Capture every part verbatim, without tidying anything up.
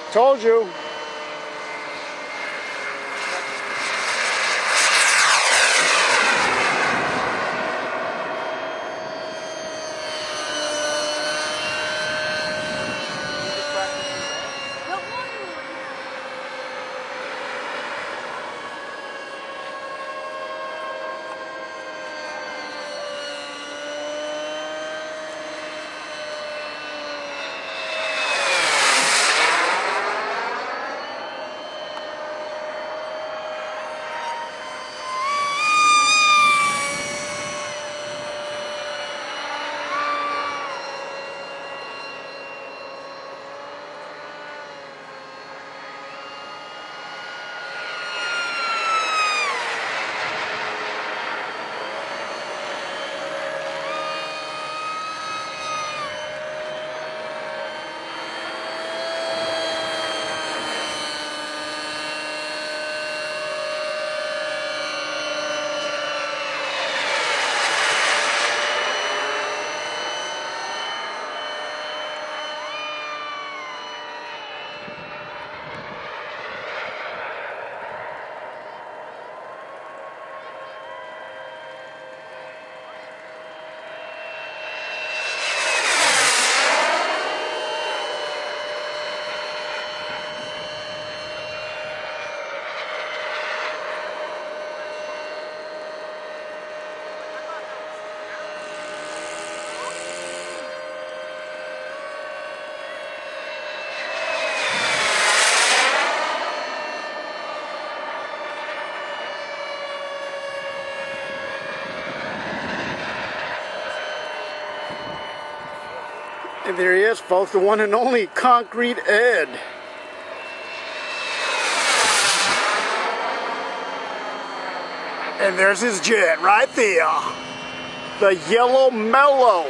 Told you. And there he is, folks, the one and only Concrete Ed. And there's his jet right there. The Yellow Mellow.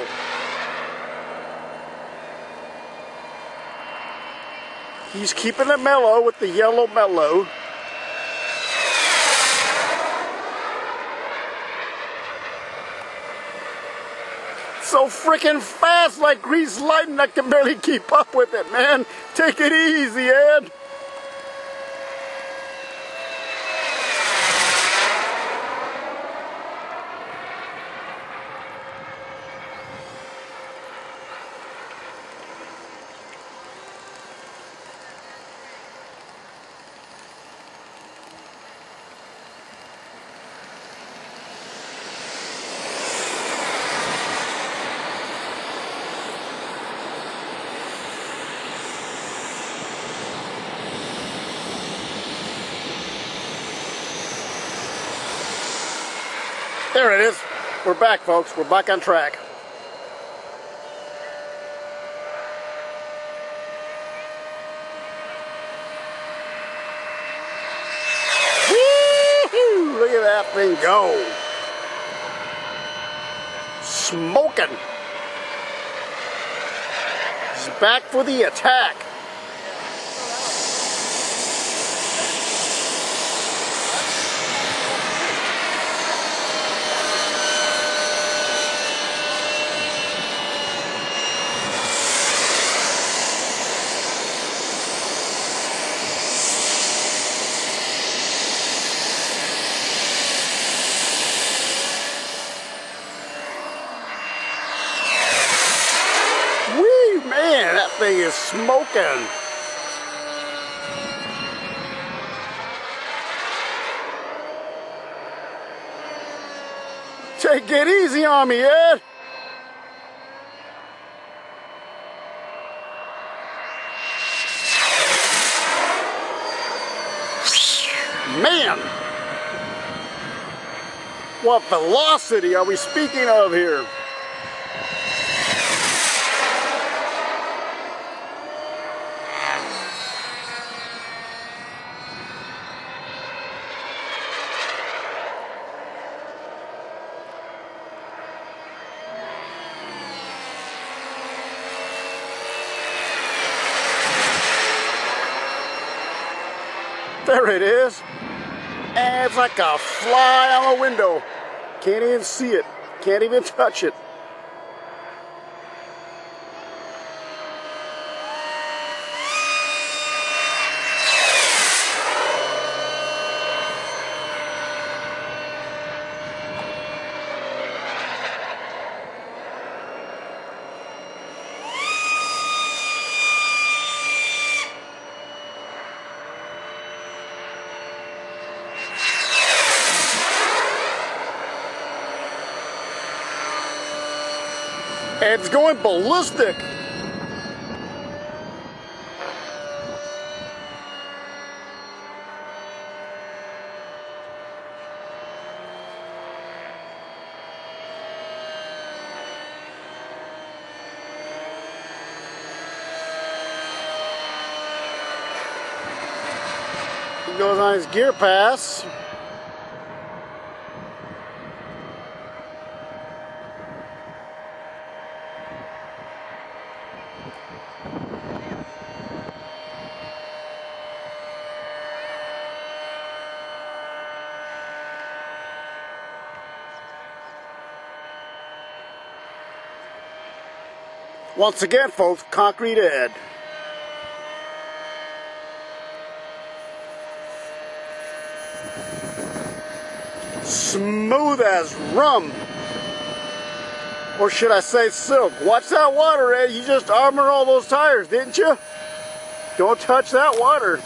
He's keeping it mellow with the Yellow Mellow. So freaking fast, like greased lightning. I can barely keep up with it, man. Take it easy, Ed. There it is. We're back, folks. We're back on track. Woo-hoo! Look at that thing go. Smoking. He's back for the attack. Man, that thing is smoking. Take it easy on me, Ed. Man, what velocity are we speaking of here? There it is. And it's like a fly on a window. Can't even see it. Can't even touch it. It's going ballistic. He goes on his gear pass. Once again, folks, Concrete Ed. Smooth as rum. Or should I say silk? Watch that water, Ed. You just armored all those tires, didn't you? Don't touch that water.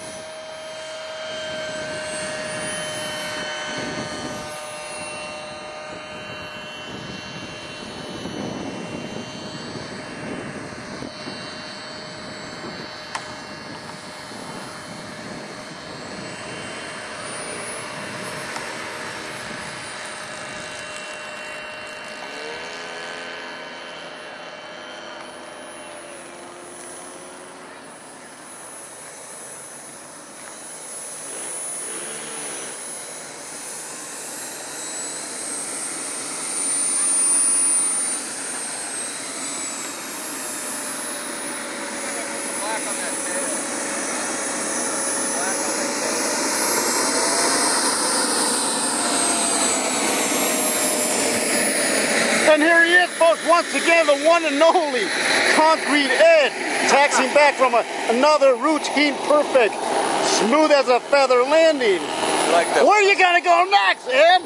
And here he is, folks, once again, the one and only Concrete Ed, taxiing back from a, another routine perfect, smooth as a feather landing. Like that. Where are you gonna go next, Ed?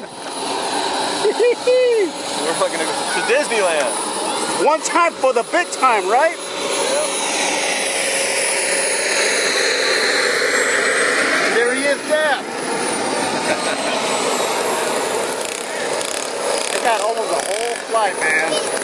We're gonna go to Disneyland. One time for the big time, right? Yep. There he is, Dad. I got almost a whole flight, man.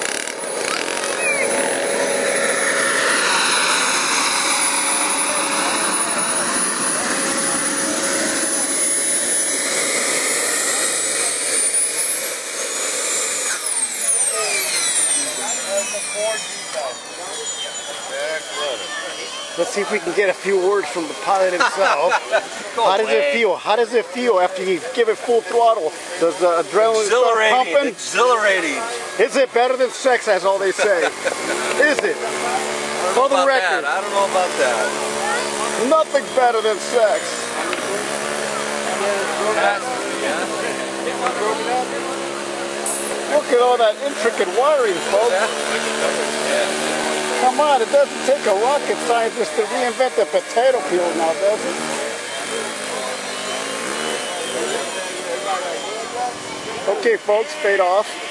Let's see if we can get a few words from the pilot himself. How does it feel? How does it feel after you give it full throttle? Does the adrenaline start pumping? Exhilarating. Is it better than sex, as all they say? Is it? For the record. I don't know about that. Nothing better than sex. Look at all that intricate wiring, folks. Come on, it doesn't take a rocket scientist to reinvent the potato peel now, does it? Okay, folks, fade off.